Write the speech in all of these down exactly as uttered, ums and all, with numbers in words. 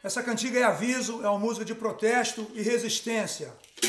Essa cantiga é aviso, é uma música de protesto e resistência.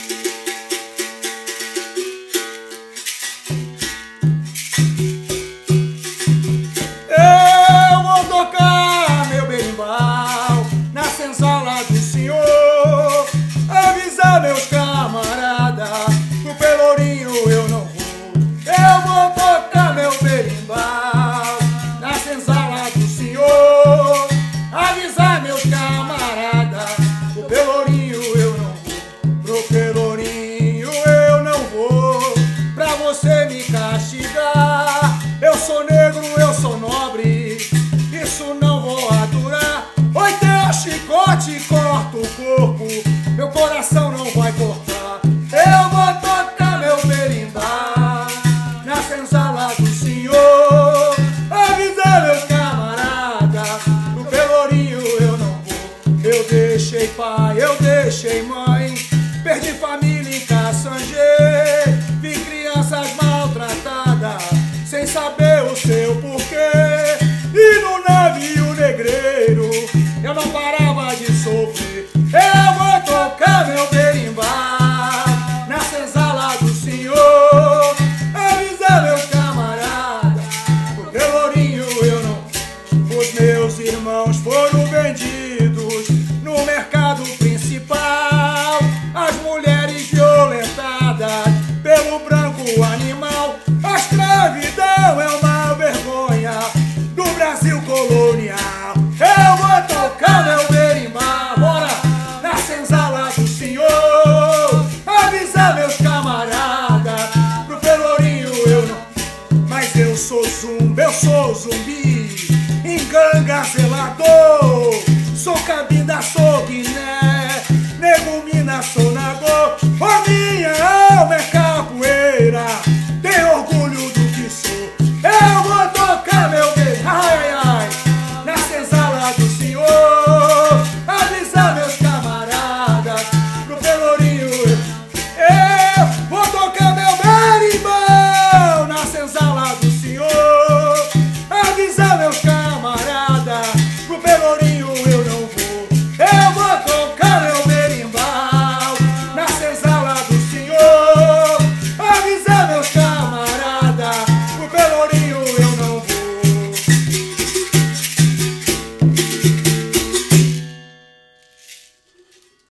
Eu vou tocar meu berimbau na senzala do Senhor, avisar meus camaradas, pro Pelourinho eu não vou. Eu vou tocar meu berimbau na senzala do Senhor, avisar meus camaradas, pro Pelourinho eu não vou. Pro Pelourinho eu não vou, pra você me castigar. Eu sou negro, eu sou nobre, isso não vou aturar. Oi, teu chicote corta o corpo, meu coração não vai cortar. Eu vou tocar meu berimbau na senzala do Senhor, avisar meus camaradas, no Pelourinho eu não vou. Eu deixei pai, eu deixei mãe, perdi família em Caçangê, vi crianças maltratadas sem saber o seu porquê. E no navio negreiro eu não parava de sofrer. Eu vou tocar meu berimbau na senzala do Senhor, avisar meus camaradas, pro Pelourinho eu não. Os meus irmãos foram vendidos no mercado principal, as mulheres violentadas pelo branco animal. A escravidão é uma vergonha do Brasil colonial. Eu vou tocar meu berimbau, bora, na senzala do Senhor, avisar meus camaradas, pro Pelourinho eu não. Mas eu sou zumbi, eu sou zumbi, enganga zelador, sou cabida, sou guiné.